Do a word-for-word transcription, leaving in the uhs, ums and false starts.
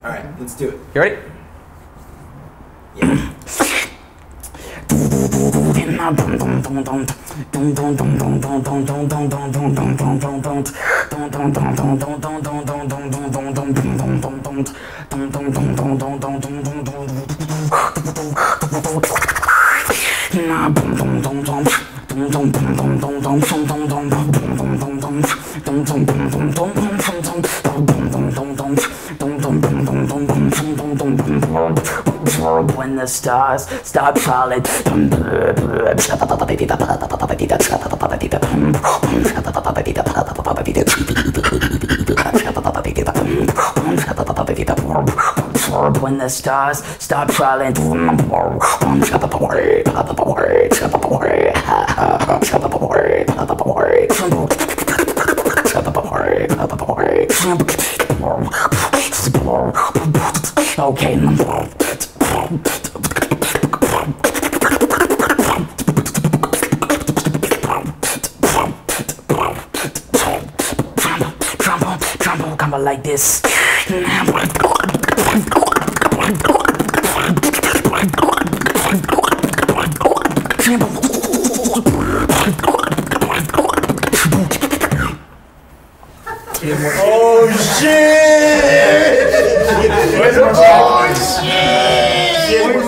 All right, let's do it. You ready? Yeah. When the stars stop falling. When the stars stop falling. Okay. Trumbo, trumbo, come on like this. Oh shit! Oh shit!